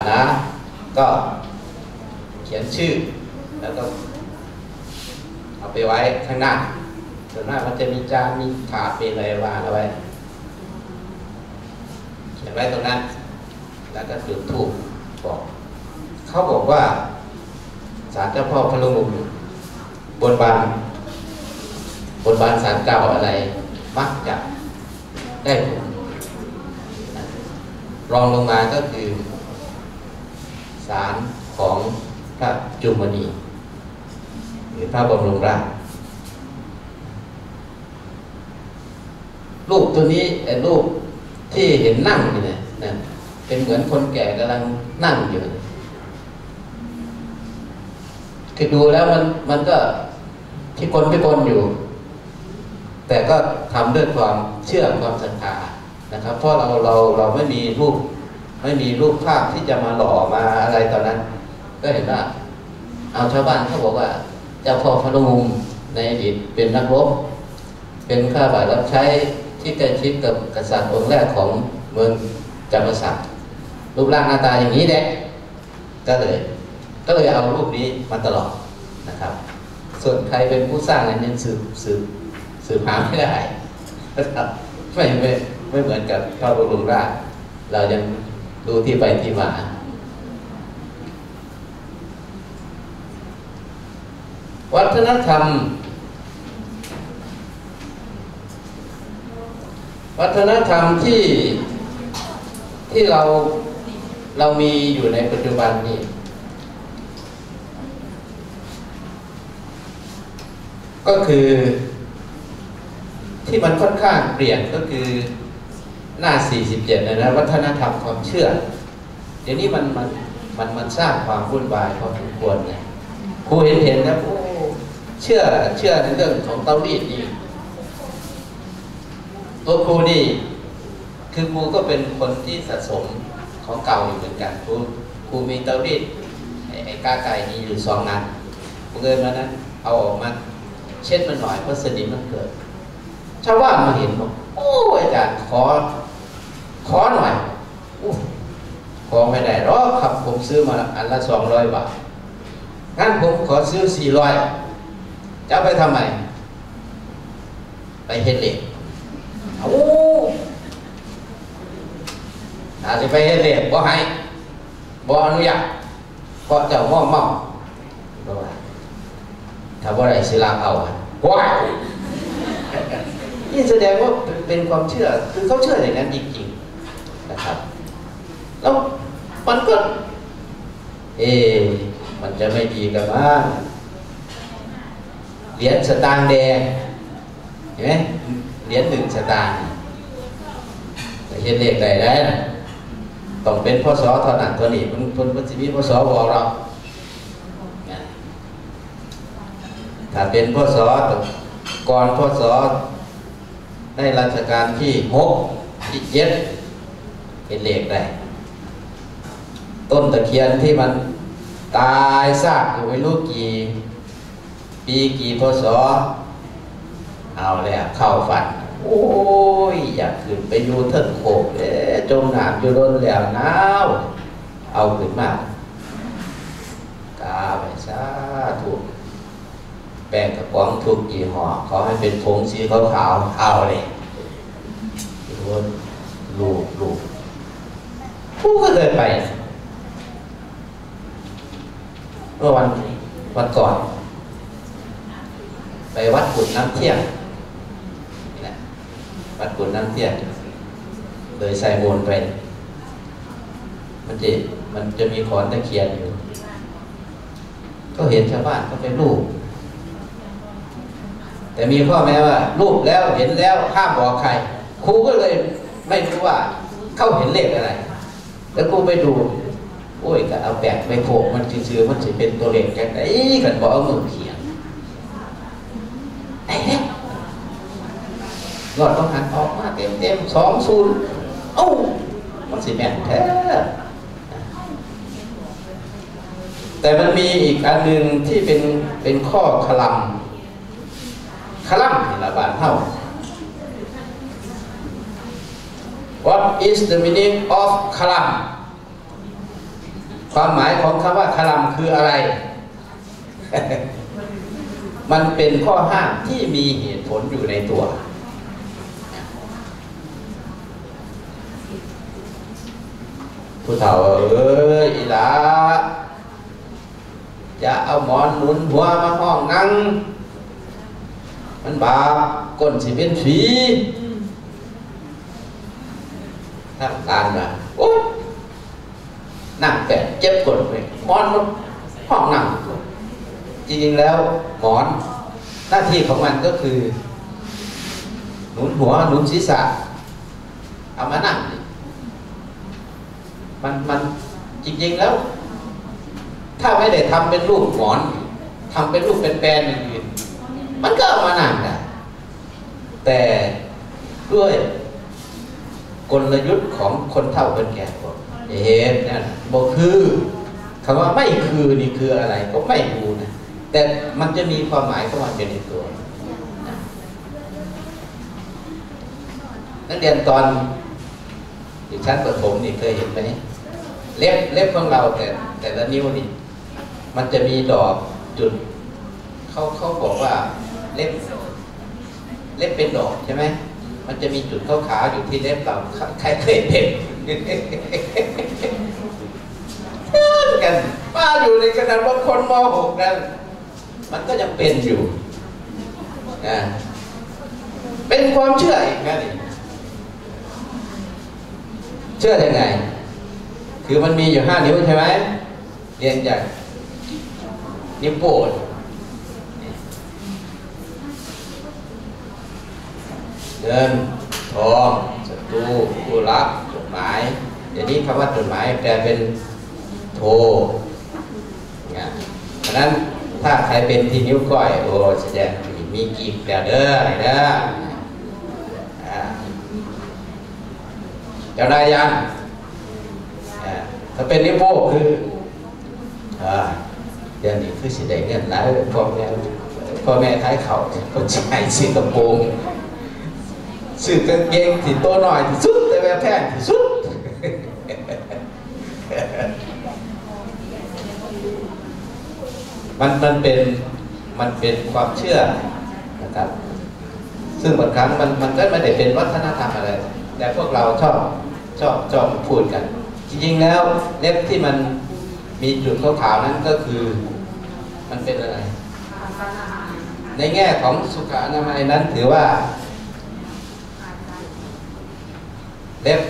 นะก็เขียนชื่อแล้วก็เอาไปไว้ข้างหน้าส่วนมากมันจะมีจานมีถาดมีอะไรวางเอาไว้เขียนไว้ตรงนั้นแล้วก็จุดธูปบอกเขาบอกว่าศาลเจ้าพ่อพระลุงบนบานศาลเจ้าอะไรมักจะได้ผลรองลงมาก็คือศาลของพระจุมณีหรือพระบรมราชรูปตัวนี้รูปที่เห็นนั่งอยู่เนี่ยเป็นเหมือนคนแก่กำลังนั่งอยู่คือดูแล้วมันก็พิกลอยู่แต่ก็ทำด้วยความเชื่อความศรัทธานะครับเพราะเราไม่มีรูปภาพที่จะมาหล่อมาอะไรตอนนั้นก็เห็นว่าเอาชาวบ้านเขาบอกว่าเจ้าพ่อพระลุงในอดีตเป็นนักรบเป็นข้าราชการรับใช้ที่ใกล้ชิดกับกษัตริย์องค์แรกของเมืองจักรสรรดิรูปร่างหน้าตาอย่างนี้แหละก็เลยเอารูปนี้มาตลอดนะครับส่วนใครเป็นผู้สร้างนั้นยังสืบหาไม่ได้นะครับไม่เหมือนกับพระบรมราชเรายังดูที่ไปที่มาวัฒนธรรมที่เรามีอยู่ในปัจจุบันนี้ก็คือที่มันค่อนข้างเปลี่ยนก็คือหน้า47นะวัฒนธรรมความเชื่อเดี๋ยวนี้มันสร้างความวุ่นวายพอสมควรนะครูเห็นนะเชื่อในเรื่องของเตารีดนี่ตัวครูนี่คือครูก็เป็นคนที่สะสมของเก่าอยู่เหมือนกันครูมีเตารีดไอ้กาไก่นี่อยู่2 นัดเงินมานั้นเอาออกมาเช็ดมันหน่อยเพราะสนิมมันเกิดชาวบ้านมาเห็นบอกโอ้อาจารย์ขอหน่อยขอไม่ได้หรอกครับผมซื้อมาอันละ200 บาทงั้นผมขอซื้อ400จะเอาไปทำไมไปเฮ็ดเหล็กอาจจะไปเฮ็ดเหล็กบ่ให้บ่อนุญาตเพราะเจ้าเมาถ้าบ่ได้สิลาเอาว้ายนี่แสดงว่าเป็นความเชื่อคือเขาเชื่ออย่างนั้นจริงๆนะครับแล้วมันก็มันจะไม่ดีกันบ้างเหรียญสตางค์แดงเห็นไหมเหรียญ1 สตางค์แต่เห็นเลขใดได้ต้องเป็นพศเท่านั้นตัวนี้มันจะมีพศบอกเราถ้าเป็นพศก่อนพศในรัชกาลที่6ที่7เห็นเลขได้ต้นตะเคียนที่มันตายซากอยู่ไม่รู้กี่ปีกี่พศเอาแล้วเข้าฝันโอ้ยอยากขึ้นไปอยู่เทิงโขกจมน้ำอยู่ล้นแล้วหนาวเอาขึ้นมากาไปซะถูกแป้งกระป๋องทุกยี่ห้อขอให้เป็นผงสีขาวๆเอาเลยลูกผู้ก็เคยไปเมื่อวันก่อนไปวัดกุดน้ำเที่ยงวัดกุดน้ำเที่ยงเลยใส่โมนไปมันจะมีขอนตะเคียนอยู่ก็เห็นชาวบ้านก็เป็นรูปแต่มีข้อแม้ว่ารูปแล้วเห็นแล้วห้ามบอกใครครูก็เลยไม่รู้ว่าเขาเห็นเลขอะไรแล้วครูไปดูโอ้ยก็เอาแปะไปโผล่มันซื่อๆมันจะเป็นตัวเลขแค่ไหนกันบอกเอามือเขียนไอ้เนี่ยยอดต้องหันออกมาเต็ม20เอ้ามันสิแม่นแท้แต่มันมีอีกอันหนึ่งที่เป็นข้อคลัมนี่ละบาทเท่า What is the meaning of คลัมความหมายของคำว่าคลัมคืออะไร มันเป็นข้อห้ามที่มีเหตุผลอยู่ในตัวผู้เฒ่าอีหลาอย่าเอาหมอนหนุนหัวมาห้องนั่งมันบาปก้นสิเป็นฝีถ้าการมาโอ๊ยนั่งแปะเจ็บก้นเลยหมอนห้องนั่งจริงๆแล้วหมอนหน้าที่ของมันก็คือหนุนหัวหนุนศีรษะเอามานั่งมันจริงๆแล้วถ้าไม่ได้ทำเป็นรูปหมอนทำเป็นรูปเป็นแปลนอย่างอื่นมันก็เอามานั่งได้แต่ด้วยกลยุทธ์ของคนเฒ่าคนแก่คนเหตุนั่นบอกคือคำว่าไม่คือนี่คืออะไรก็ไม่รู้นะแต่มันจะมีความหมายของมันอยู่ในตัวนักเรียนตอนอยู่ชั้นประถมนี่เคยเห็นไหมเล็บของเราแต่ละนิ้วนี่มันจะมีดอกจุดเขาบอกว่าเล็บเป็นดอกใช่ไหมมันจะมีจุดขาวๆอยู่ที่เล็บเราใครเคยเห็นกันป้าอยู่ในขนาดว่าคนม.6 นั้นมันก็ยังเป็นอยู่เป็นความเชื่ออีกนะนี่เชื่อยังไงคือมันมีอยู่5 นิ้วใช่ไหมเรียงจากนิ้วโป้งเงินทองศัตรูผู้รักจดหมายเดี๋ยวนี้คำว่าจดหมายแปลเป็นโทรเพราะนั้นถ้าใครเป็นที่นิ้วก้อยโอ้แสดงมีกีบแล้วเด้อเด้อเจ้านายยังถ้าเป็นนิ้วโป้งคือเดี๋ยวนี้คือสิได้เงินหลายพ่อแม่ท้ายเข่าคนชายซื้อกระโปรงซื้อกางเกงที่ตัวหน่อยที่สุดแต่แบบแพงที่สุดมันเป็นความเชื่อนะครับซึ่งบางครั้งมันก็ไม่ได้เป็นวัฒนธรรมอะไรแต่พวกเราชอบพูดกันจริงๆแล้วเล็บที่มันมีจุดขาวๆนั้นก็คือมันเป็นอะไรในแง่ของสุขอนามัยนั้นถือว่าเล็บ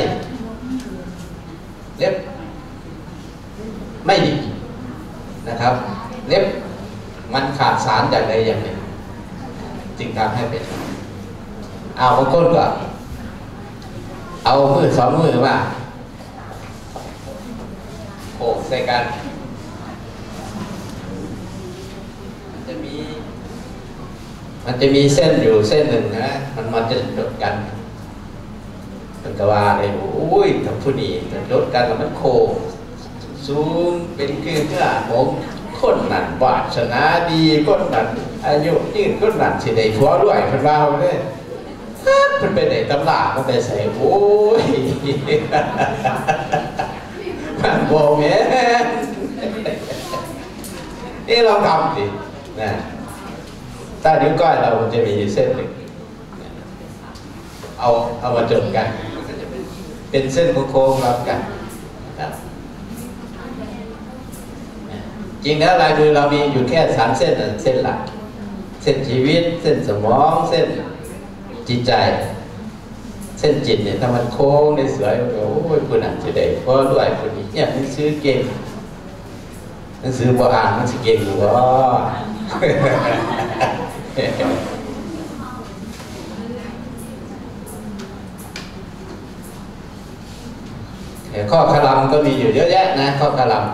ไม่ดีนะครับเล็บมันขาดสารอย่างใดอย่างหนึ่งจึงทำให้เป็นเอาบางคนก็เอามือ2 มือมาโขกใส่กันมันจะมีเส้นอยู่เส้นหนึ่งนะมันจะจดกันมันก็ว่าเลยโอ้ยกับผู้นี้จดกันแล้วมันโคสูงเป็นคือเพื่อผมคนนั้นวาสนาดีคนนั้นอายุยืนคนนั้นสิได้ผัวรวยเพิ่นว่าเลยเพิ่นไปได้ตำรามันไปใส่โอ้ยมันโบแม่นี่เราทำสินะใต้นิ้วก้อยเราจะมีเส้นหนึ่งเอามาจดกันเป็นเส้นโค้งๆรับกันนะครับจริงแล้วลายมือเรามีอยู่แค่3 เส้นเส้นหลักเส้นชีวิตเส้นสมองเส้นจิตใจเส้นจิตเนี่ยถ้ามันโค้งในสวยโอ้ยคุณอ่านจะได้เพราะด้วยคนนี้เนี่ยหนังสือเก่งหนังสือบ่อ่านมันสิเก่งอยู่ว่าข้อคลัมก็มีอยู่เยอะแยะนะข้อคลัม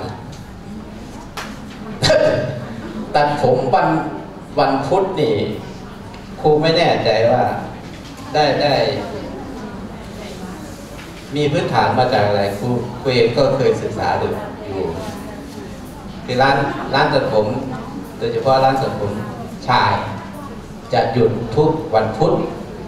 ตัดผมวันพุธนี่ครูไม่แน่ใจว่าได้มีพื้นฐานมาจากอะไรครูเองก็เคยศึกษาดูอยู่ที่ร้านตัดผมโดยเฉพาะร้านตัดผมชายจะหยุดทุกวันพุธ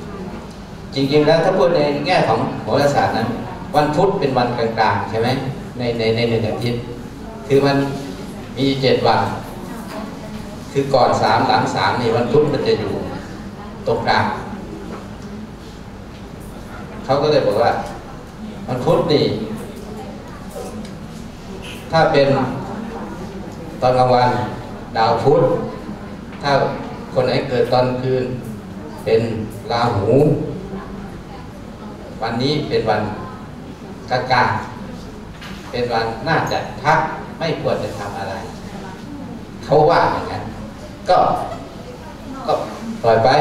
จริงๆแล้วถ้าพูดในแง่ของโหราศาสตร์นั้นวันพุธเป็นวันกลางๆใช่ไหมในหนึ่งอาทิตย์คือมันมี7 วันคือก่อน3หลัง3นี่วันพุธมันจะอยู่ตรงกลางเขาก็เลยบอกว่าวันพุธนี่ถ้าเป็นตอนกลางวันดาวพุธถ้าคนไหนเกิดตอนคืนเป็นราหูวันนี้เป็นวันกลางๆเป็นวันน่าจะพักไม่ควรจะทำอะไรเขาว่าอย่างนั้นก็ปล่อยไป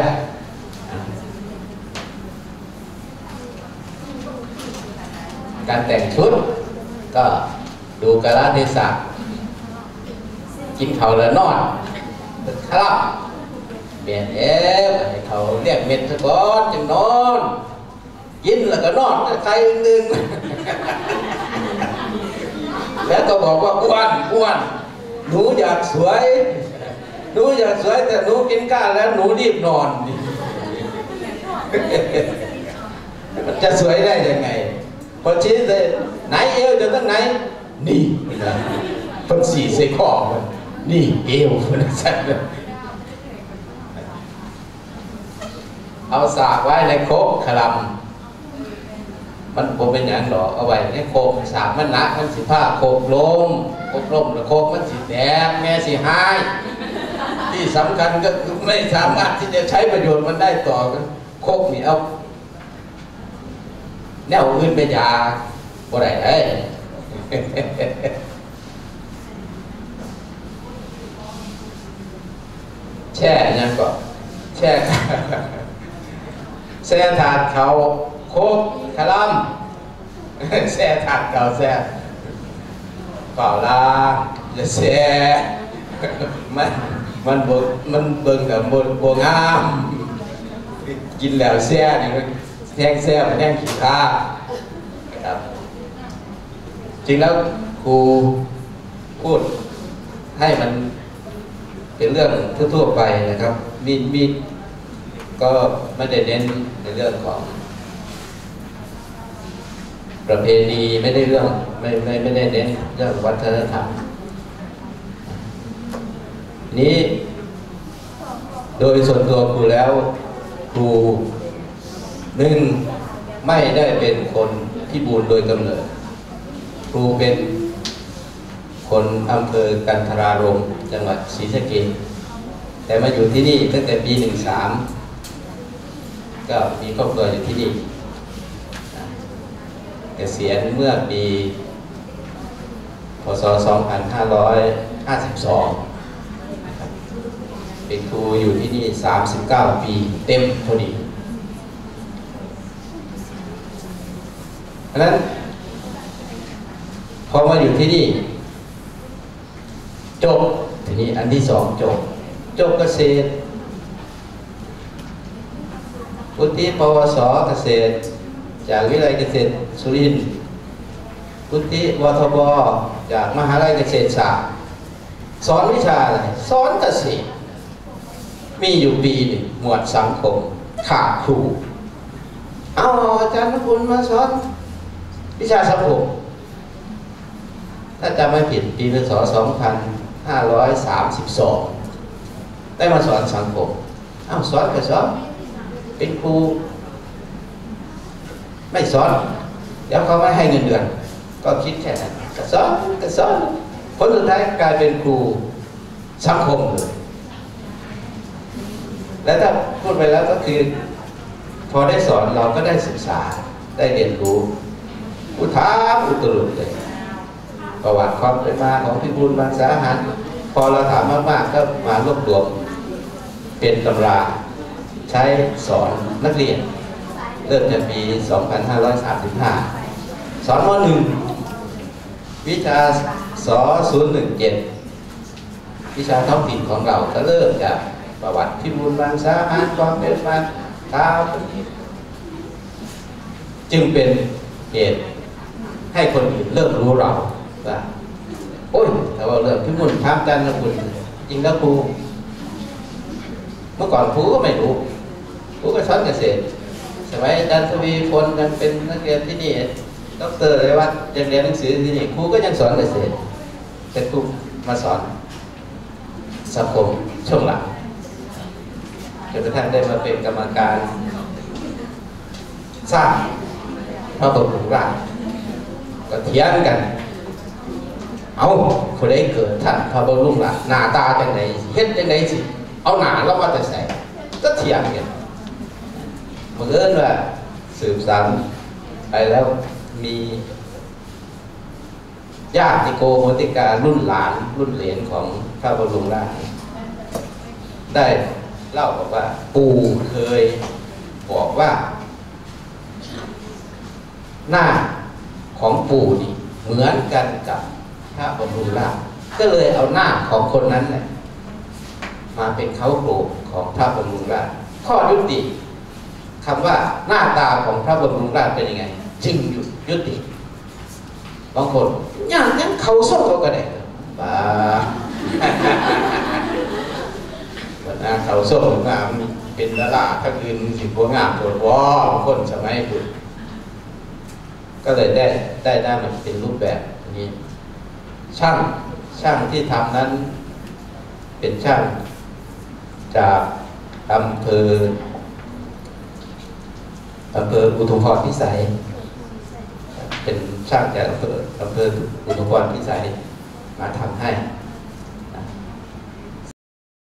การแต่งชุดก็ดูกาลเทศะกินเขาแล้วนอนครับเปลี่ยนให้เขาเรียกเม็ดสะก้อนจึงนอนกินแล้วก็นอนใครนึงแล้วก็บอกว่าอ้วนหนูอยากสวยแต่หนูกินข้าวแล้วหนูรีบนอนมันจะสวยได้ยังไงพอชี้เลยไหนเอวจะตั้งไหนนี่นะคนสี่เสกข้อนี่เอวคนสั่นเลยเอาสากไว้ในโคกขลำมันโคเป็นอย่างหรอเอาไว้ในโคกสากมันหนักมันสิผ้าโคกล้มแล้วโคกมันสิแตกแม่สิหายที่สำคัญก็คือไม่สามารถที่จะใช้ประโยชน์มันได้ต่อกันโคกนี่เอาแนวอื่นไปยาบ่ได้เลยแช่ยังก็แช่ถาดเขาโคกขลำแช่ถาดเก่าแช่เปล่าล่างจะแช่มันเบิ่งกับโบงามกินแล้วแช่เนี่ยแห้งแซ่บแห้งขี้ข้าครับจริงแล้วครูพูดให้มันเป็นเรื่องทั่วๆไปนะครับมีก็ไม่ได้เน้นในเรื่องของประเพณีไม่ได้เรื่องไม่ได้เน้นเรื่องวัฒนธรรมนี้โดยส่วนตัวครูแล้วครูไม่ได้เป็นคนพิบูลโดยกำเนิดครูเป็นคนอำเภอกันทรารมจังหวัดศรีสะเกษแต่มาอยู่ที่นี่ตั้งแต่ปี13ก็มีครอบครัวอยู่ที่นี่เกษียณเมื่อปีพ.ศ. 2552เป็นครูอยู่ที่นี่39 ปีเต็มพอดีเพราะนั้นพอมาอยู่ที่นี่จบทีนี้อันที่2จบเกษตรวุฒิปวสเกษตรจากวิทยาลัยเกษตรสุรินทร์วุฒิวทบจากมหาวิทยาลัยเกษตรศาสตร์สอนวิชาอะไรสอนเกษตรมีอยู่ปีหนึ่งหมวดสังคมขาดครูเอาอาจารย์นพคุณมาสอนวิชาสังคมถ้าจำไม่ผิดปีพ.ศ. 2532ได้มาสอนสังคมสอนก็สอนเป็นครูไม่สอนเดี๋ยวเขาไม่ให้เงินเดือนก็คิดแค่นั้นก็สอนผลสุดท้ายกลายเป็นครูสังคมเลยและถ้าพูดไปแล้วก็คือพอได้สอนเราก็ได้ศึกษาได้เรียนรู้อุทามอุตรุดเลยประวัติความเป็นมาของพิบูลมังสาหารพอเราถามมากๆก็มารวบรวมเป็นตำราใช้สอนนักเรียนเริ่มจากปี 2535 สอนม.1 วิชาส.017 วิชาท้องถิ่นของเราก็เริ่มจากประวัติพิบูลมังสาหารความเป็นมาจึงเป็นเหตุให้คนอื่นเริ่มรู้เราว่าโอ้ยแต่ว่าเริ่มพิบูลถามอาจารย์นพคุณจริงแล้วครูเมื่อก่อนครูก็ไม่รู้ครูก็สอนเกษตรสมัยอาจารย์ทวีพลยังเป็นนักเรียนที่นี่ด็อกเตอร์เลยว่ายังเรียนหนังสือที่นี่ครูก็ยังสอนเกษตรแต่ครูมาสอนสังคมช่วงหลังจนกระทั่งได้มาเป็นกรรมการสร้างพระบรมราชก็เถียงกันเอาคนใดเกิดท่านพระบรมราชหน้าตาจังไหนเฮ็ดจังไหนสิเอาหน้าแล้วมาแต่ใส่ก็เถียงกันบังเอิญว่าสืบสานไปแล้วมีญาติโกโหติการุ่นหลานรุ่นเหลนของพระบรมราชได้เล่าบอกว่าปู่เคยบอกว่าหน้าของปู่นี่เหมือนกันกับพระบรมราชก็เลยเอาหน้าของคนนั้นเนี่ยมาเป็นเขาโครงของพระบรมราชข้อยุติคำว่าหน้าตาของพระบรมราชเป็นยังไงจึงยุติบางคนอย่างนั้นเขาส้มเขาก็ได้บ้าวันนั้นเขาส้มงามเป็นดาราทั้งอื่นสิบหัวงามตัววอบางคนสมัยพุทธก็เลยได้มันเป็นรูปแบบนี้ช่างที่ทำนั้นเป็นช่างจากอำเภออุทุมพรพิสัยเป็นช่างจากอำเภออุทุมพรพิสัยมาทำให้